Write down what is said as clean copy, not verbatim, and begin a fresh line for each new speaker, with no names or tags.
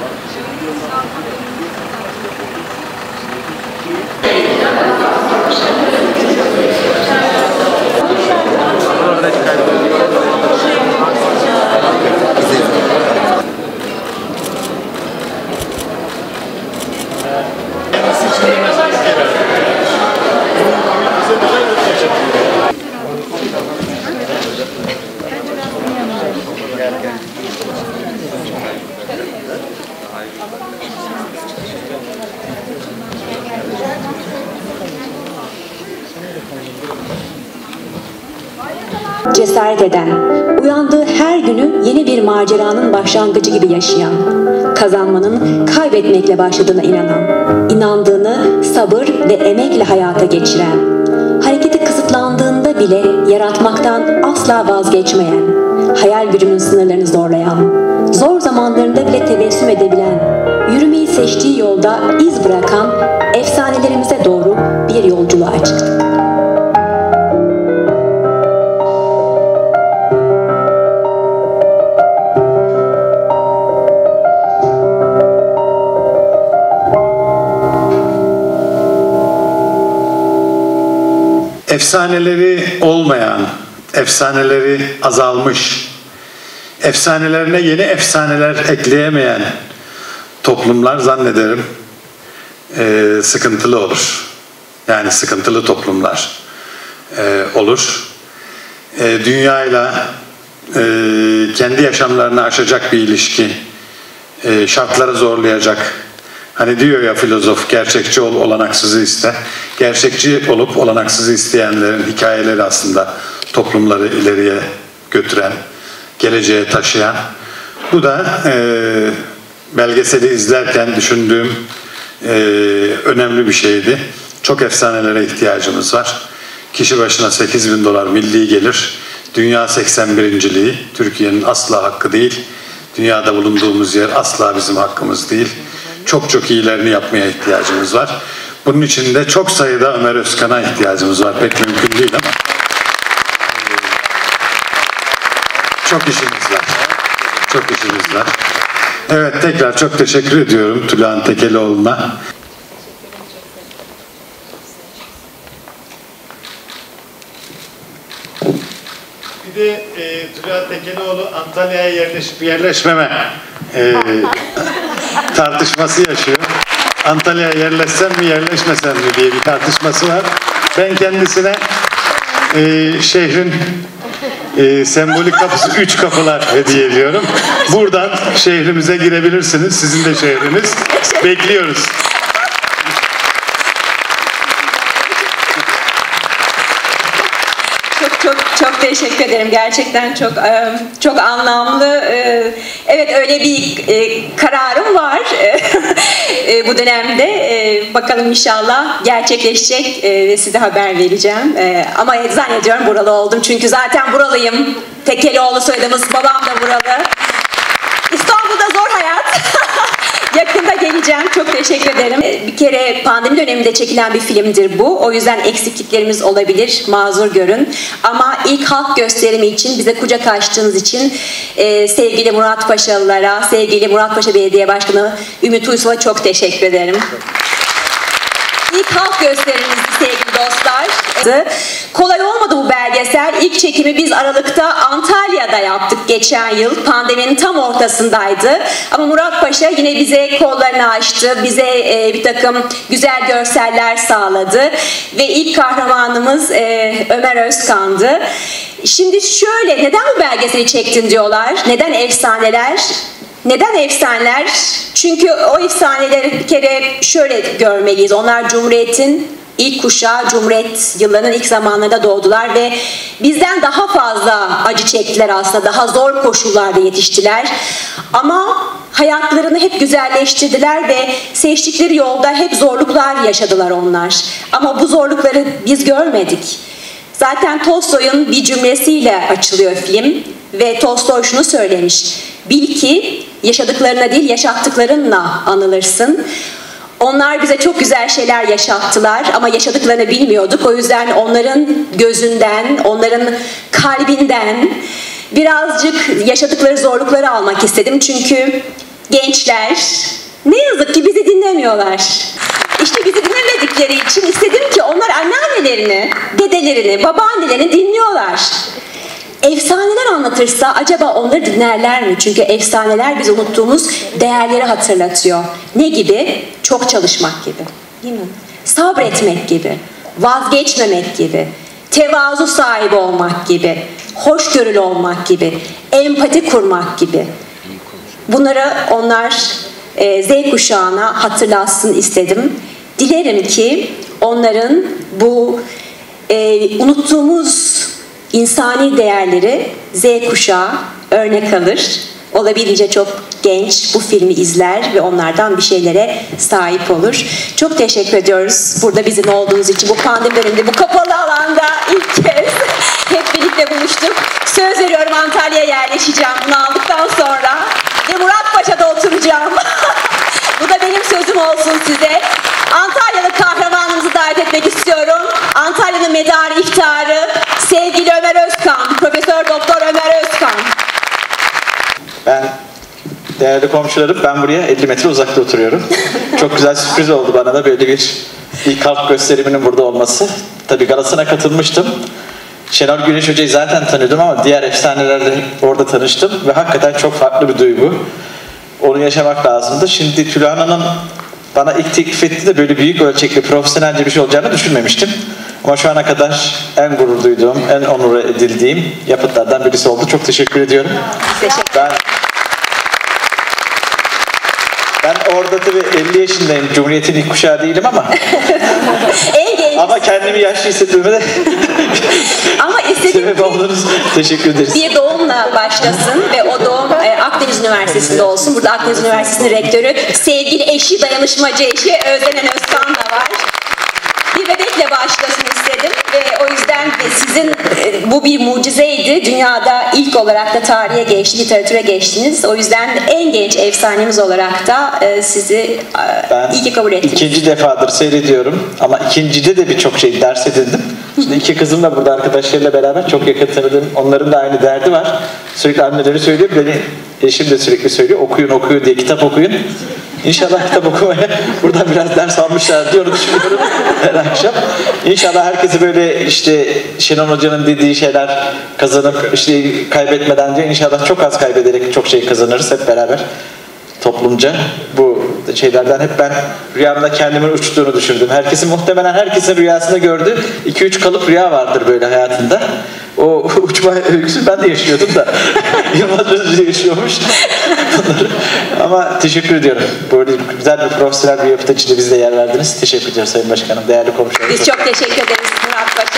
Cesaret eden, uyandığı her günü yeni bir maceranın başlangıcı gibi yaşayan, kazanmanın kaybetmekle başladığına inanan, inandığını sabır ve emekle hayata geçiren, hareketi kısıtlandığında bile yaratmaktan asla vazgeçmeyen, hayal gücünün sınırlarını zorlayan, zor zamanlarında bile tebessüm edebilen, yürümeyi seçtiği yolda iz bırakan efsanelerimize doğru bir yolculuğa çıktık.
Efsaneleri olmayan, efsaneleri azalmış, efsanelerine yeni efsaneler ekleyemeyen toplumlar zannederim sıkıntılı olur. Yani sıkıntılı toplumlar olur. Dünyayla kendi yaşamlarını aşacak bir ilişki, şartları zorlayacak. Hani diyor ya filozof, gerçekçi ol, olanaksızı iste. Gerçekçi olup olanaksızı isteyenlerin hikayeleri aslında toplumları ileriye götüren, geleceğe taşıyan. Bu da belgeseli izlerken düşündüğüm önemli bir şeydi. Çok efsanelere ihtiyacımız var. Kişi başına $8.000 milli gelir. Dünya 81.liği. Türkiye'nin asla hakkı değil. Dünyada bulunduğumuz yer asla bizim hakkımız değil. Çok çok iyilerini yapmaya ihtiyacımız var. Bunun için de çok sayıda Ömer Özkan'a ihtiyacımız var. Pek mümkün değil ama çok işimiz var. Çok işimiz var. Evet, tekrar çok teşekkür ediyorum Tülay Tekelioğlu'na. Bir de Tülay Tekelioğlu Antalya'ya yerleşip yerleşmeme tartışması yaşıyor. Antalya'ya yerleşsem mi yerleşmesem mi diye bir tartışması var. Ben kendisine şehrin sembolik kapısı 3 kapılar hediye ediyorum. Buradan şehrimize girebilirsiniz. Sizin de şehriniz. Bekliyoruz.
Çok teşekkür ederim. Gerçekten çok anlamlı. Evet, öyle bir kararım var bu dönemde. Bakalım inşallah gerçekleşecek ve size haber vereceğim. Ama zannediyorum buralı oldum. Çünkü zaten buralıyım. Tekelioğlu soyadımız. Babam da buralı. İstanbul'da zor hayat. Yakında geleceğim. Çok teşekkür ederim. Bir kere pandemi döneminde çekilen bir filmdir bu. O yüzden eksikliklerimiz olabilir. Mazur görün. Ama ilk halk gösterimi için, bize kucak açtığınız için sevgili Murat Paşalılara, sevgili Murat Paşa Belediye Başkanı Ümit Uysal'a çok teşekkür ederim. İlk halk gösterimimiz sevgili dostlar. Kolay olmadı bu belgesel. İlk çekimi biz Aralık'ta Antalya'da yaptık geçen yıl. Pandeminin tam ortasındaydı. Ama Murat Paşa yine bize kollarını açtı. Bize bir takım güzel görseller sağladı. Ve ilk kahramanımız Ömer Özkan'dı. Şimdi şöyle, neden bu belgeseli çektin diyorlar. Neden efsaneler? Neden efsaneler? Çünkü o efsaneleri bir kere şöyle görmeliyiz. Onlar Cumhuriyet'in ilk kuşağı, Cumhuriyet yıllarının ilk zamanlarında doğdular ve bizden daha fazla acı çektiler aslında. Daha zor koşullarda yetiştiler. Ama hayatlarını hep güzelleştirdiler ve seçtikleri yolda hep zorluklar yaşadılar onlar. Ama bu zorlukları biz görmedik. Zaten Tolstoy'un bir cümlesiyle açılıyor film ve Tolstoy şunu söylemiş. Bil ki yaşadıklarına değil, yaşattıklarınla anılırsın. Onlar bize çok güzel şeyler yaşattılar ama yaşadıklarını bilmiyorduk. O yüzden onların gözünden, onların kalbinden birazcık yaşadıkları zorlukları almak istedim. Çünkü gençler ne yazık ki bizi dinlemiyorlar. İşte bizi dinlemedikleri için istedim ki onlar anneannelerini, dedelerini, babaannelerini dinliyorlar. Efsaneler anlatırsa acaba onları dinlerler mi? Çünkü efsaneler biz unuttuğumuz değerleri hatırlatıyor. Ne gibi? Çok çalışmak gibi. Değil mi? Sabretmek gibi. Vazgeçmemek gibi. Tevazu sahibi olmak gibi. Hoşgörülü olmak gibi. Empati kurmak gibi. Bunları onlar Z kuşağına hatırlatsın istedim. Dilerim ki onların bu unuttuğumuz insani değerleri Z kuşağı örnek alır. Olabildiğince çok genç bu filmi izler ve onlardan bir şeylere sahip olur. Çok teşekkür ediyoruz burada bizim olduğunuz için. Bu pandemi döneminde bu kapalı alanda ilk kez hep birlikte buluştuk. Söz veriyorum Antalya'ya yerleşeceğim bunu aldıktan sonra ve Muratpaşa'da oturacağım. Bu da benim sözüm olsun size. Antalyalı kahramanımızı davet etmek istiyorum. Antalya'nın medarı iftarı sevgili Ömer Özkan, Profesör Doktor Ömer Özkan.
Ben değerli komşularım, ben buraya 50 metre uzakta oturuyorum. Çok güzel sürpriz oldu bana da böyle bir ilk halk gösteriminin burada olması. Tabii galasına katılmıştım. Şenol Güneş Hoca'yı zaten tanıyordum ama diğer efsanelerle orada tanıştım ve hakikaten çok farklı bir duygu. Onu yaşamak lazımdı. Şimdi Tülay Hanım bana ilk teklif etti de böyle büyük ölçekli, profesyonelce bir şey olacağını düşünmemiştim. Ama şu ana kadar en gurur duyduğum, en onur edildiğim yapıtlardan birisi oldu. Çok teşekkür ediyorum. Ben orada tabii 50 yaşındayım. Cumhuriyet'in ilk kuşağı değilim ama.
En genç.
Ama kendimi yaşlı hissettiğime de
ama
sebep oldunuz. Teşekkür ederiz.
Bir doğumla başlasın ve o doğum Akdeniz Üniversitesi'nde olsun. Burada Akdeniz Üniversitesi'nin rektörü, sevgili eşi, dayanışmacı eşi Özlenen Özkan da var. Bir bebekle başlasın istedim ve o yüzden sizin bu bir mucizeydi. Dünyada ilk olarak da tarihe geçti, literatüre geçtiniz. O yüzden en genç efsanemiz olarak da sizi iyi ki kabul ettiniz.
İkinci defadır seyrediyorum ama ikincide de birçok şey ders edindim. Şimdi iki kızım da burada arkadaşlarıyla beraber çok yakın tanıdım. Onların da aynı derdi var. Sürekli anneleri söylüyor, beni eşim de sürekli söylüyor. Okuyun diye, kitap okuyun. İnşallah kitap okumaya buradan biraz ders almışlar diye onu düşünüyorum her akşam. İnşallah herkesi böyle işte Şenol Hoca'nın dediği şeyler kazanıp işte kaybetmeden diye inşallah çok az kaybederek çok şey kazanırız hep beraber toplumca. Bu şeylerden hep ben rüyamda kendimin uçtuğunu düşündüm. Muhtemelen herkesin rüyasında gördüğü 2-3 kalıp rüya vardır böyle hayatında. O uçma öyküsü ben de yaşıyordum da Yılmaz Özcü yaşıyormuş. Ama teşekkür ediyorum. Böyle güzel bir profesyonel bir yapıt içinde bize yer verdiniz. Teşekkür ediyorum Sayın Başkanım. Değerli komşularım.
Biz çok teşekkür ederiz Murat Paşa.